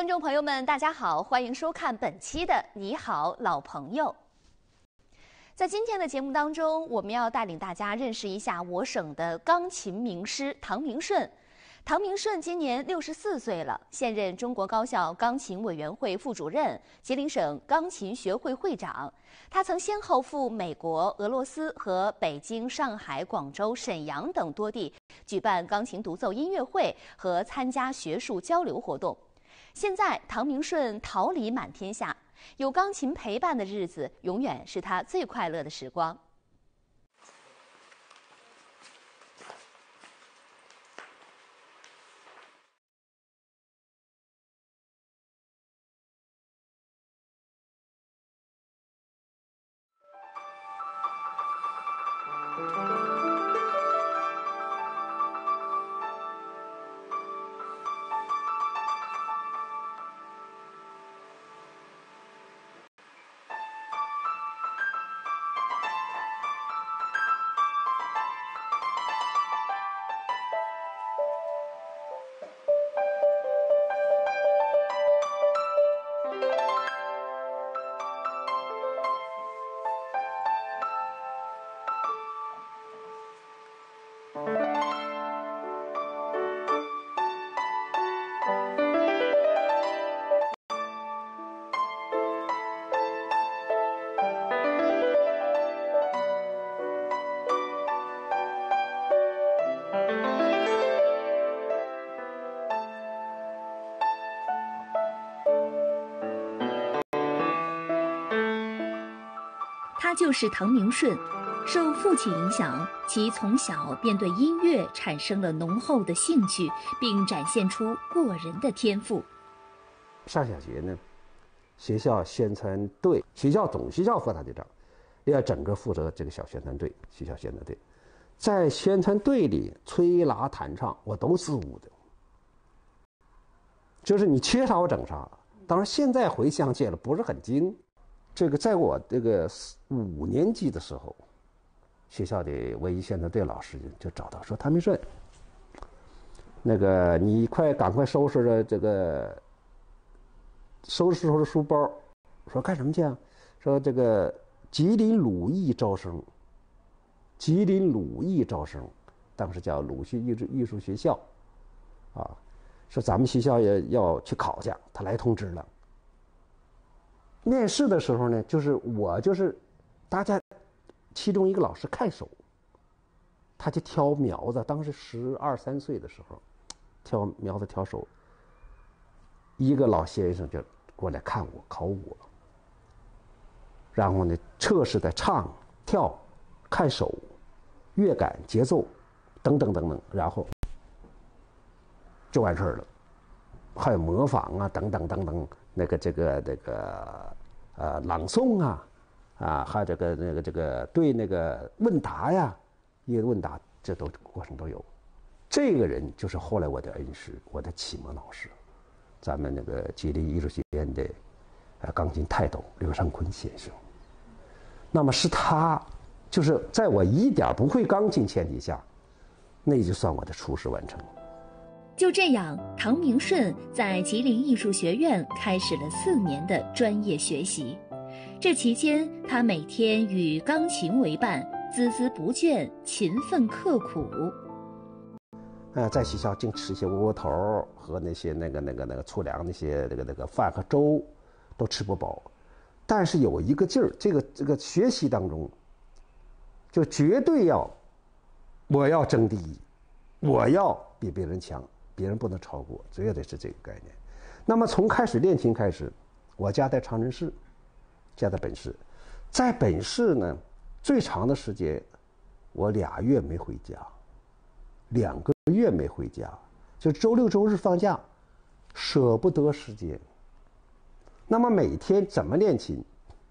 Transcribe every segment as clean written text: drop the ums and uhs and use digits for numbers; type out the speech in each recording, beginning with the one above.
观众朋友们，大家好，欢迎收看本期的《你好，老朋友》。在今天的节目当中，我们要带领大家认识一下我省的钢琴名师唐明顺。唐明顺今年64岁了，现任中国高校钢琴委员会副主任、吉林省钢琴学会会长。他曾先后赴美国、俄罗斯和北京、上海、广州、沈阳等多地举办钢琴独奏音乐会和参加学术交流活动。现在，唐明顺桃李满天下，有钢琴陪伴的日子，永远是他最快乐的时光。他就是唐明顺，受父亲影响，其从小便对音乐产生了浓厚的兴趣，并展现出过人的天赋。 上小学呢，学校宣传队，学校总学校副大队长，要整个负责这个小宣传队，学校宣传队，在宣传队里吹拉弹唱，我都是舞的，就是你缺啥我整啥。当然现在回想起来不是很精。这个在我这个5年级的时候，学校的文艺宣传队老师就找到说：“唐明顺，那个你赶快收拾着这个收拾书包。”说干什么去啊？说这个吉林鲁艺招生，吉林鲁艺招生，当时叫鲁迅艺术学校，啊，说咱们学校也要去考去，他来通知了。面试的时候呢，我大家其中一个老师看手，他就挑苗子，当时12、13岁的时候，挑苗子挑手，一个老先生就过来看我考我，然后呢测试的唱跳、看手、乐感、节奏等等等等，然后就完事儿了。还有模仿啊，等等等等，朗诵啊，还有这个对那个问答呀，一个问答，这都过程都有。这个人就是后来我的恩师，我的启蒙老师，咱们那个吉林艺术学院的钢琴泰斗刘尚昆先生。那么是他，就是在我一点不会钢琴前提下，那就算我的初试完成。 就这样，唐明顺在吉林艺术学院开始了4年的专业学习。这期间，他每天与钢琴为伴，孜孜不倦，勤奋刻苦。 在学校净吃些窝窝头和那些那个粗粮，那些那个饭和粥，都吃不饱。但是有一个劲儿，这个学习当中，就绝对我要争第一，我要比别人强。别人不能超过，绝对是这个概念。那么从开始练琴开始，我家在长春市，家在本市，在本市呢，最长的时间，我2月没回家，2个月没回家，就周6周日放假，舍不得时间。那么每天怎么练琴？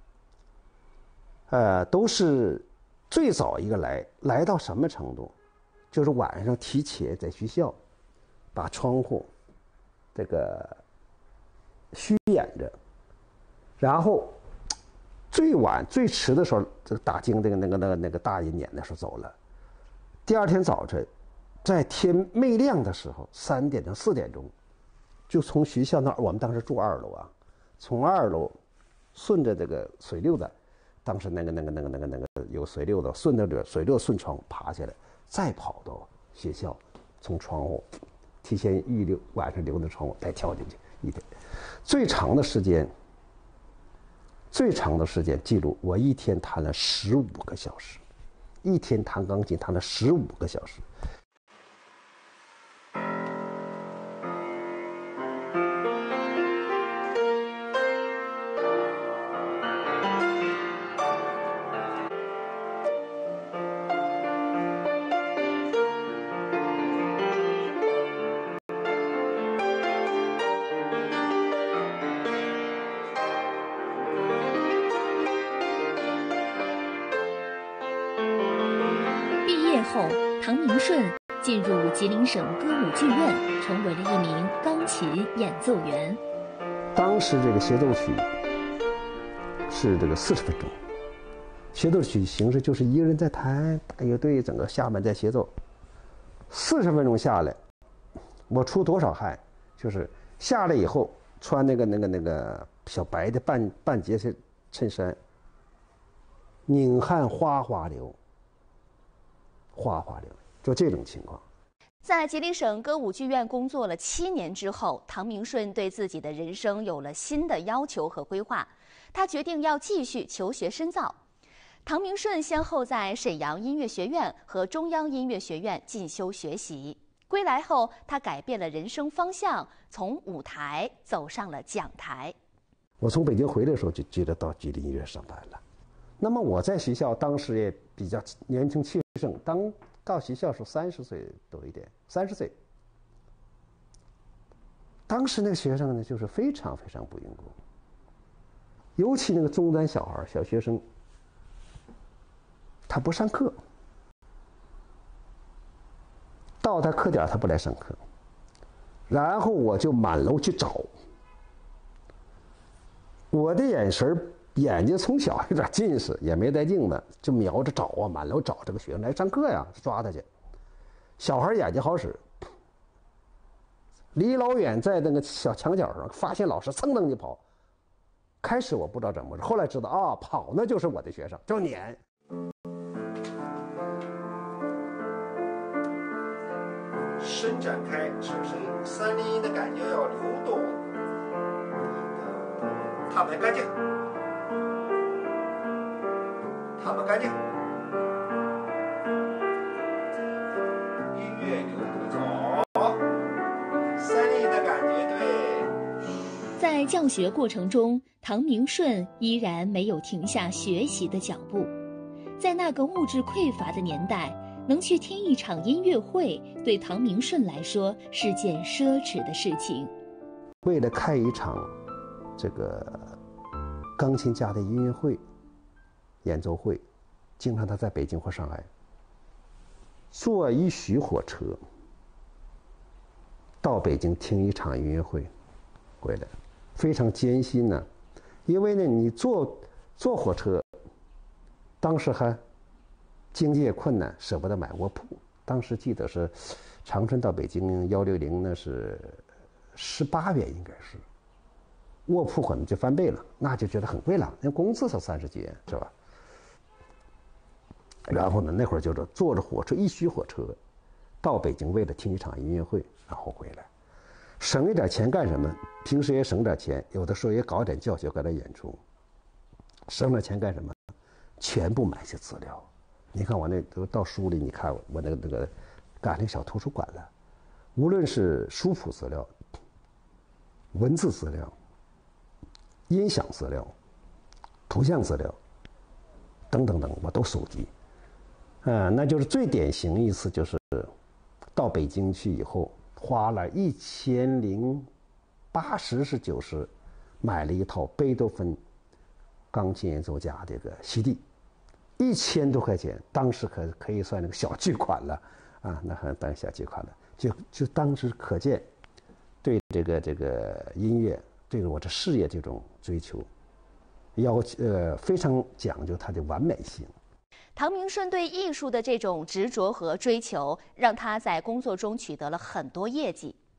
都是最早一个来到什么程度？就是晚上提前在学校。把窗户这个虚掩着，然后最晚最迟的时候，这个打更那个大人撵的时候走了。第二天早晨，在天没亮的时候，3点钟4点钟， 就从学校那儿，我们当时住2楼啊，从2楼顺着这个水溜子，当时那个有水溜子，顺着这个水溜顺窗户爬下来，再跑到学校，从窗户提前预留晚上留的窗户再跳进去一天。最长的时间记录，我一天弹了15个小时，一天弹钢琴弹了15个小时。 后，唐明顺进入吉林省歌舞剧院，成为了一名钢琴演奏员。 当时这个协奏曲是这个40分钟，协奏曲形式就是一个人在弹，大乐队整个下面在协奏，40分钟下来，我出多少汗？就是下来以后穿那个小白的半截衬衫，拧汗哗哗流。就这种情况。 在吉林省歌舞剧院工作了7年之后，唐明顺对自己的人生有了新的要求和规划，他决定要继续求学深造。唐明顺先后在沈阳音乐学院和中央音乐学院进修学习。归来后，他改变了人生方向，从舞台走上了讲台。 我从北京回来的时候就接着到吉林音乐上班了。那么我在学校当时也比较年轻气盛，到学校时候30岁多一点，30岁。当时那个学生呢，就是非常非常不用功，尤其那个中专小孩、小学生，他不上课，到他课点他不来上课，然后我就满楼去找，我的眼睛从小有点近视，也没戴镜子，就瞄着找啊，满楼找这个学生来上课呀，抓他去。小孩眼睛好使，离老远在那个小墙角上发现老师，蹭蹬就跑。开始我不知道怎么回事，后来知道啊，跑那就是我的学生，就撵。伸展开手声音，3连音的感觉要流动，踏板干净。踏板干净，音乐流动走，3连音的感觉对。 在教学过程中，唐明顺依然没有停下学习的脚步。在那个物质匮乏的年代，能去听一场音乐会，对唐明顺来说是件奢侈的事情。 为了开一场这个钢琴家的音乐会、演奏会，经常他在北京或上海坐1宿火车到北京听一场音乐会回来，非常艰辛呢。因为呢，你坐火车，当时还经济也困难，舍不得买卧铺。当时记得是长春到北京160呢是18元，应该是卧铺可能就翻倍了，那就觉得很贵了，那工资才30几元，是吧？然后呢，那会儿就是坐着火车1宿火车到北京，为了听一场音乐会，然后回来，省一点钱干什么？平时也省点钱，有的时候也搞点教学，搞点演出。省点钱干什么？全部买些资料。你看我那都到书里，你看我那个赶那小图书馆了，无论是书谱资料、文字资料、音响资料、图像资料等等等，我都收集。那就是最典型一次，就是到北京去以后，花了1080是90，买了一套贝多芬钢琴演奏家这个CD，1000多块钱，当时可以算那个小巨款了啊，那还当小巨款了，就当时可见对这个音乐，对我这事业这种追求，非常讲究它的完美性。 唐明顺对艺术的这种执着和追求，让他在工作中取得了很多业绩。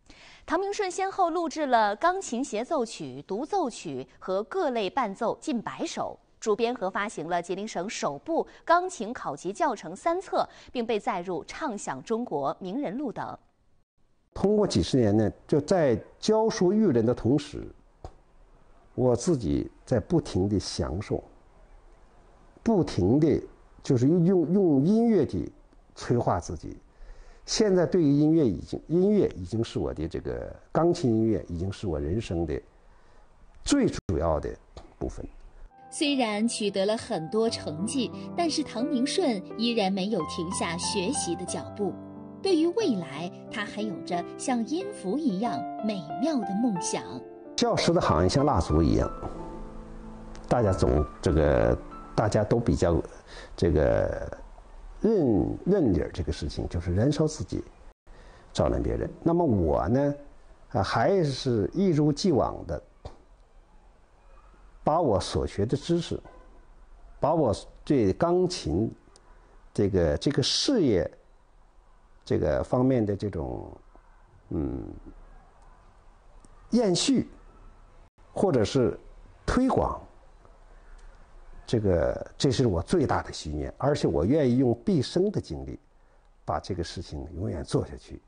唐明顺先后录制了钢琴协奏曲、独奏曲和各类伴奏近100首，主编和发行了吉林省首部钢琴考级教程3册，并被载入畅享中国名人录等。 通过几十年呢，就在教书育人的同时，我自己在不停地享受，不停地就是用音乐去催化自己。现在对于音乐已经是我的这个钢琴音乐已经是我人生的最主要的部分。 虽然取得了很多成绩，但是唐明顺依然没有停下学习的脚步。对于未来，他还有着像音符一样美妙的梦想。 教师的行业像蜡烛一样，大家都比较这个认理这个事情，就是燃烧自己，照亮别人。那么我呢，还是一如既往的把我所学的知识，把我对钢琴这个事业这个方面的这种延续或者是推广，这是我最大的心愿，而且我愿意用毕生的精力把这个事情永远做下去。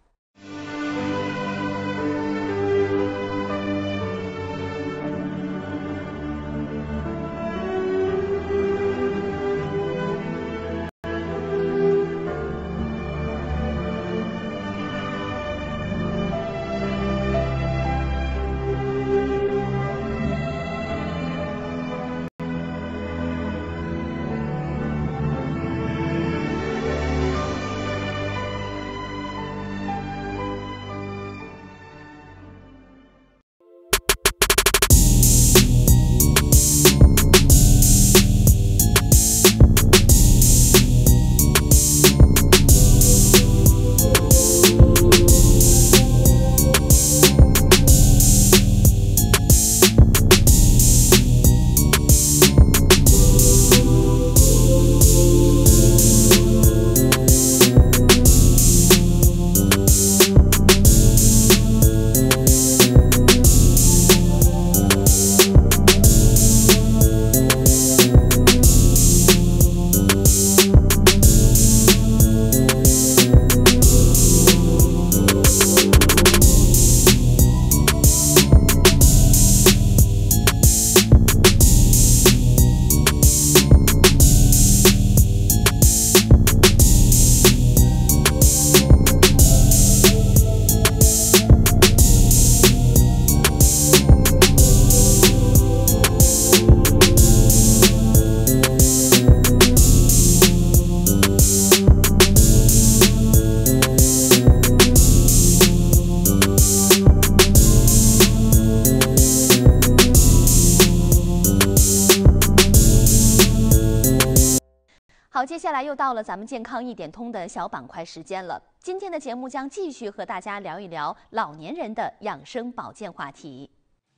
好，接下来又到了咱们健康一点通的小板块时间了。今天的节目将继续和大家聊一聊老年人的养生保健话题。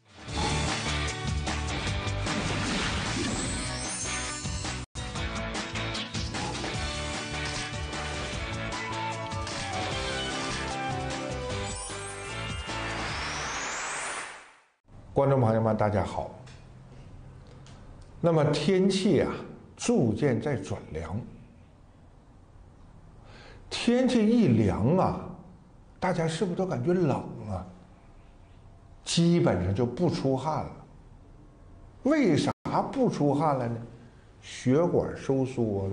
观众朋友们，大家好。那么天气啊，逐渐在转凉。天气一凉啊，大家是不是都感觉冷啊？基本上就不出汗了。为啥不出汗了呢？血管收缩了。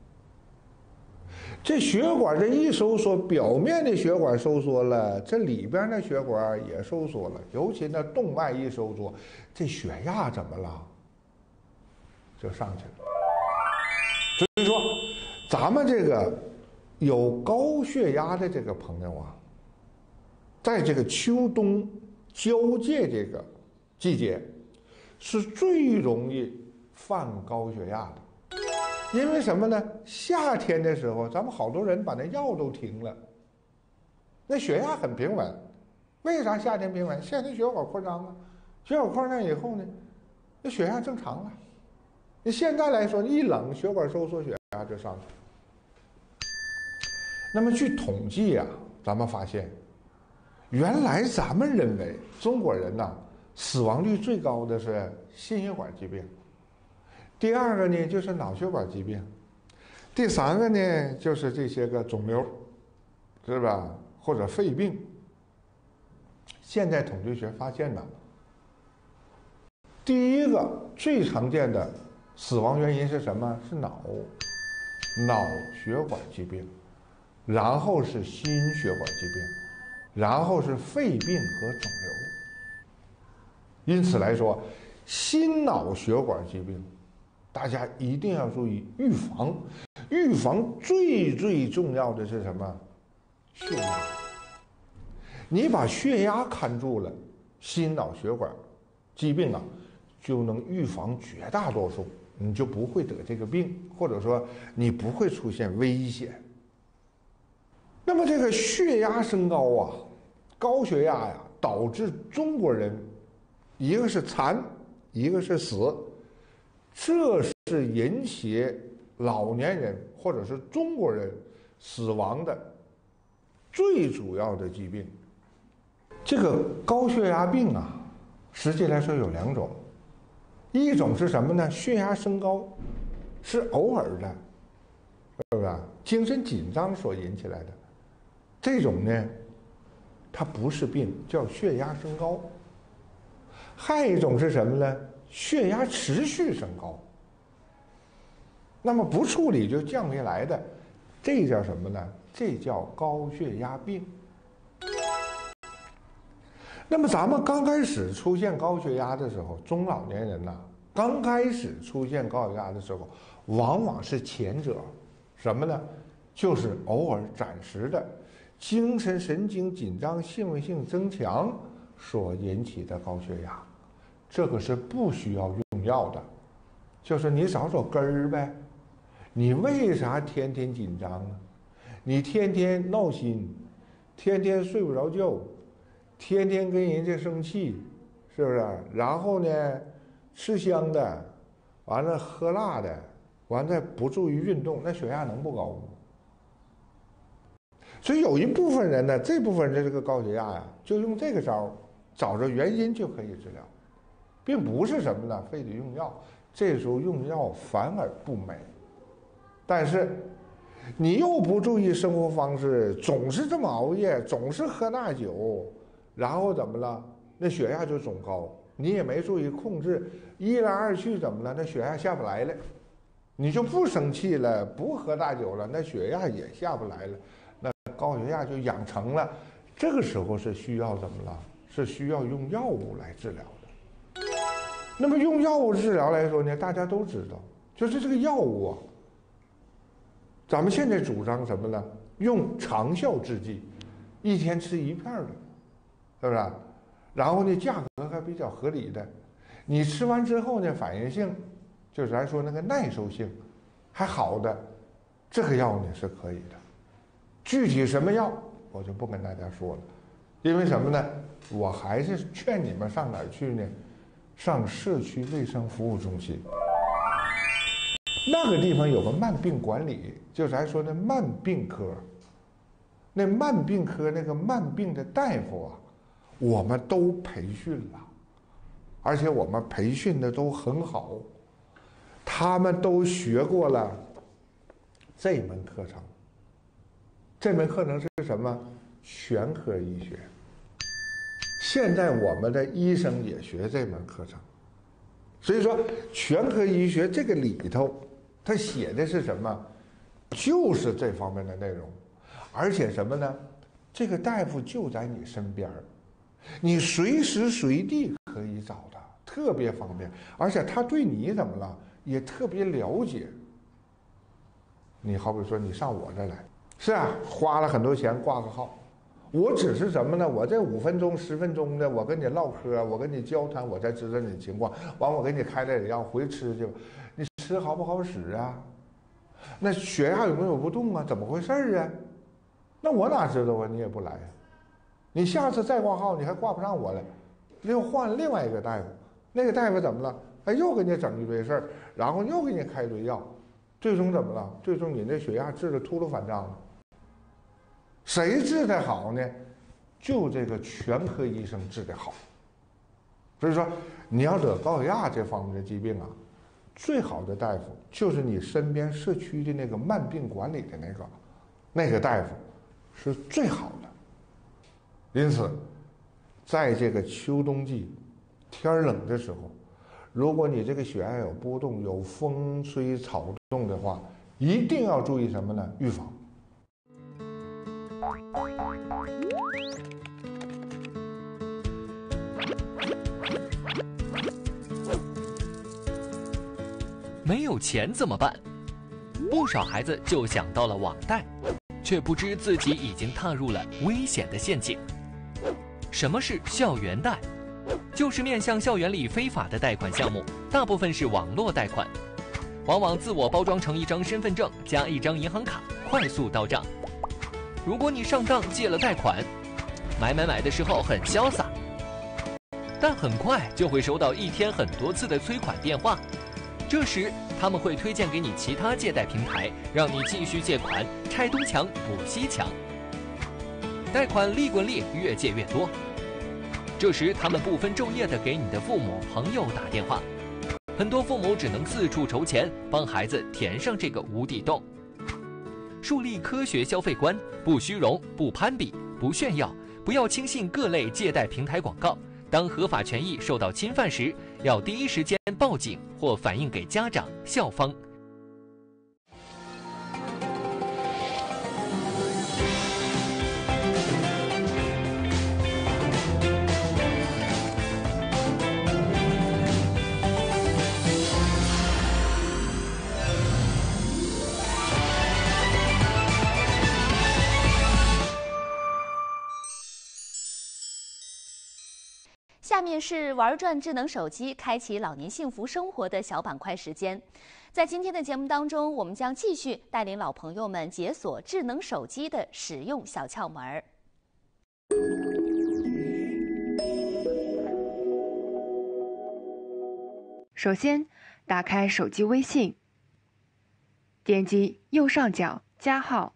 这血管这一收缩，表面的血管收缩了，这里边的血管也收缩了。尤其那动脉一收缩，这血压怎么了？就上去了。所以说，咱们这个有高血压的这个朋友啊，在这个秋冬交界这个季节，是最容易犯高血压的。因为什么呢？夏天的时候，咱们好多人把那药都停了，那血压很平稳。为啥夏天平稳？夏天血管扩张啊，血管扩张以后呢，那血压正常了。那现在来说，一冷，血管收缩，血压就上去了。那么据统计啊，咱们发现， 原来咱们认为中国人呐，死亡率最高的是心血管疾病，第二个呢就是脑血管疾病，第三个呢就是这些个肿瘤，是吧？或者肺病。现在统计学发现呢，第一个最常见的死亡原因是什么？是脑血管疾病，然后是心血管疾病，然后是肺病和肿瘤。因此来说，心脑血管疾病，大家一定要注意预防。预防最重要的是什么？血压。你把血压看住了，心脑血管疾病啊，就能预防绝大多数，你就不会得这个病，或者说你不会出现危险。那么这个血压升高啊，高血压呀，导致中国人一个是残，一个是死，这是引起老年人或者是中国人死亡的最主要的疾病。这个高血压病啊，实际来说有两种，一种是什么呢？血压升高是偶尔的，是不是？精神紧张所引起来的。这种呢，它不是病，叫血压升高。还有一种是什么呢？血压持续升高，那么不处理就降下来的，这叫什么呢？这叫高血压病。那么咱们刚开始出现高血压的时候，中老年人呐，刚开始出现高血压的时候，往往是前者，什么呢？就是偶尔暂时的精神神经紧张、兴奋性增强所引起的高血压，这个是不需要用药的，就是你找找根儿呗。你为啥天天紧张呢？你天天闹心，天天睡不着觉，天天跟人家生气，是不是？然后呢，吃香的，完了喝辣的，完了不注意运动，那血压能不高吗？所以有一部分人呢，这部分人的这个高血压呀，就用这个招，找着原因就可以治疗，并不是什么呢，非得用药。这时候用药反而不美。但是你又不注意生活方式，总是这么熬夜，总是喝大酒，然后怎么了？那血压就总高。你也没注意控制，一来二去怎么了？那血压下不来了。你就不生气了，不喝大酒了，那血压也下不来了。那高血压就养成了，这个时候是需要怎么了？是需要用药物来治疗的。那么用药物治疗来说呢，大家都知道，就是这个药物啊，咱们现在主张什么呢？用长效制剂，一天吃一片的，是不是？然后呢，价格还比较合理的，你吃完之后呢，反应性，就是来说那个耐受性还好的，这个药呢是可以的。具体什么药我就不跟大家说了，因为什么呢？我还是劝你们上哪儿去呢？上社区卫生服务中心，那个地方有个慢病管理，就是还说那慢病科，那慢病科那个慢病的大夫啊，我们都培训了，而且我们培训的都很好，他们都学过了这门课程。这门课程是什么？全科医学。现在我们的医生也学这门课程，所以说全科医学这个里头，它写的是什么？就是这方面的内容，而且什么呢？这个大夫就在你身边，你随时随地可以找他，特别方便，而且他对你怎么了也特别了解。你好比说你上我这来，是啊，花了很多钱挂个号，我只是什么呢？我这5分钟10分钟的，我跟你唠嗑，我跟你交谈，我才知道你的情况，完我给你开点药，回吃去吧。你吃好不好使啊？那血压有没有不动啊？怎么回事啊？那我哪知道啊？你也不来啊，你下次再挂号你还挂不上我了，又换另外一个大夫，那个大夫怎么了？哎，又给你整一堆事儿，然后又给你开一堆药，最终怎么了？最终你那血压治得秃噜反张了。谁治得好呢？ 就这个全科医生治得好。所以说，你要得高血压这方面的疾病啊，最好的大夫就是你身边社区的那个慢病管理的那个大夫，是最好的。因此，在这个秋冬季天冷的时候，如果你这个血压有波动、有风吹草动的话，一定要注意什么呢？预防。 没有钱怎么办？不少孩子就想到了网贷，却不知自己已经踏入了危险的陷阱。什么是校园贷？就是面向校园里非法的贷款项目，大部分是网络贷款，往往自我包装成一张身份证加一张银行卡，快速到账。如果你上当借了贷款，买的时候很潇洒，但很快就会收到一天很多次的催款电话。这时他们会推荐给你其他借贷平台，让你继续借款，拆东墙补西墙，贷款利滚利，越借越多。这时他们不分昼夜地给你的父母朋友打电话，很多父母只能四处筹钱，帮孩子填上这个无底洞。树立科学消费观，不虚荣，不攀比，不炫耀，不要轻信各类借贷平台广告。当合法权益受到侵犯时，要第一时间报警或反映给家长、校方。 下面是玩转智能手机，开启老年幸福生活的小板块时间。在今天的节目当中，我们将继续带领老朋友们解锁智能手机的使用小窍门儿。 首先，打开手机微信，点击右上角加号，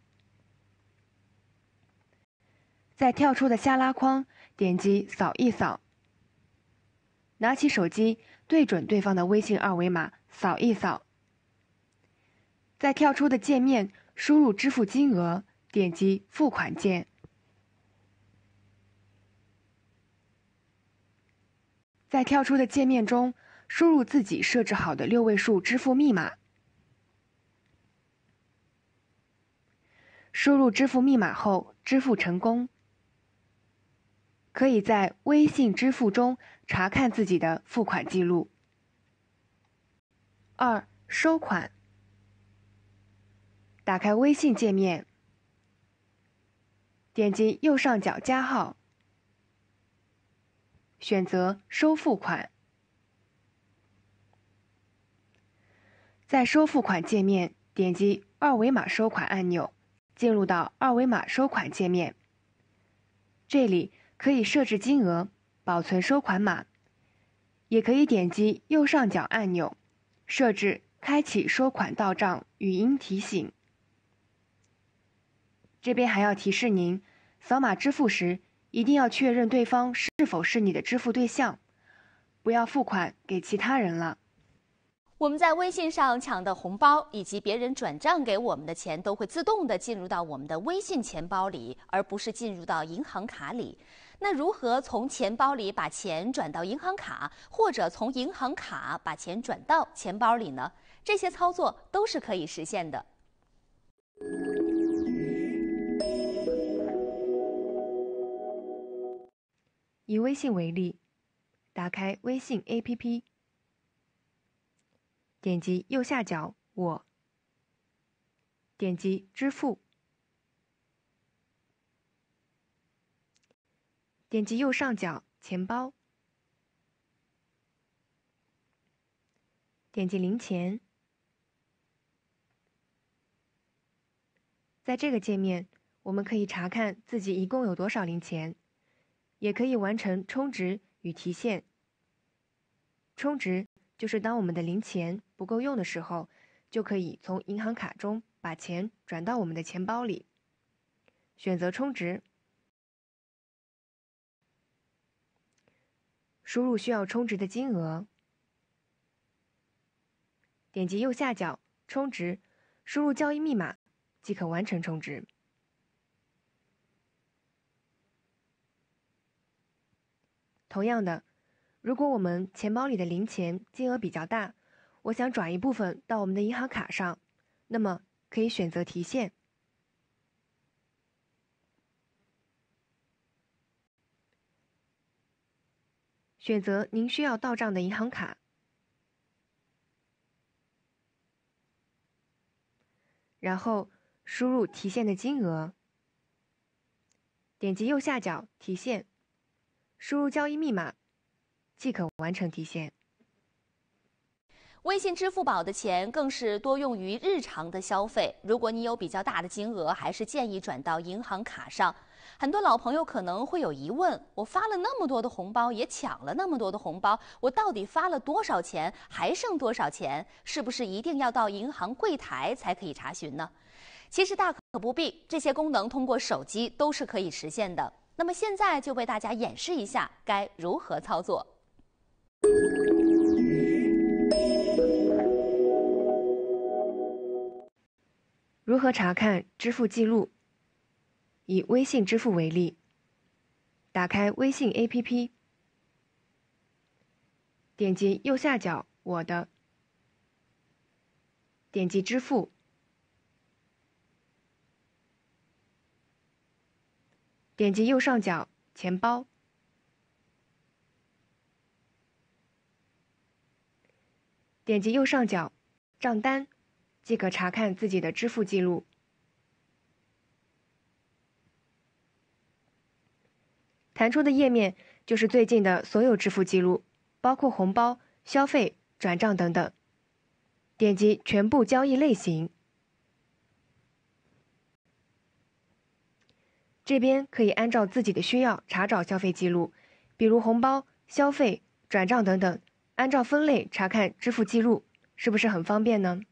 在跳出的下拉框点击扫一扫。拿起手机，对准对方的微信二维码，扫一扫。在跳出的界面，输入支付金额，点击付款键。在跳出的界面中，输入自己设置好的6位数支付密码。输入支付密码后，支付成功。可以在微信支付中查看自己的付款记录。2、收款。打开微信界面，点击右上角加号，选择收付款。在收付款界面，点击二维码收款按钮，进入到二维码收款界面。这里可以设置金额，保存收款码，也可以点击右上角按钮，设置开启收款到账语音提醒。这边还要提示您，扫码支付时一定要确认对方是否是你的支付对象，不要付款给其他人了。 我们在微信上抢的红包以及别人转账给我们的钱，都会自动的进入到我们的微信钱包里，而不是进入到银行卡里。那如何从钱包里把钱转到银行卡，或者从银行卡把钱转到钱包里呢？这些操作都是可以实现的。 以微信为例，打开微信 APP， 点击右下角我，点击支付，点击右上角钱包，点击零钱。在这个界面，我们可以查看自己一共有多少零钱，也可以完成充值与提现。充值就是当我们的零钱不够用的时候，就可以从银行卡中把钱转到我们的钱包里，选择充值。 输入需要充值的金额，点击右下角充值，输入交易密码即可完成充值。同样的，如果我们钱包里的零钱金额比较大，我想转一部分到我们的银行卡上，那么可以选择提现。选择您需要到账的银行卡，然后输入提现的金额，点击右下角提现，输入交易密码即可完成提现。 微信、支付宝的钱更是多用于日常的消费。如果你有比较大的金额，还是建议转到银行卡上。很多老朋友可能会有疑问：我发了那么多的红包，也抢了那么多的红包，我到底发了多少钱，还剩多少钱？是不是一定要到银行柜台才可以查询呢？其实大可不必，这些功能通过手机都是可以实现的。那么现在就为大家演示一下该如何操作。 如何查看支付记录？以微信支付为例，打开微信 APP， 点击右下角我的，点击支付，点击右上角钱包，点击右上角账单，即可查看自己的支付记录。弹出的页面就是最近的所有支付记录，包括红包、消费、转账等等。点击全部交易类型，这边可以按照自己的需要查找消费记录，比如红包、消费、转账等等，按照分类查看支付记录，是不是很方便呢？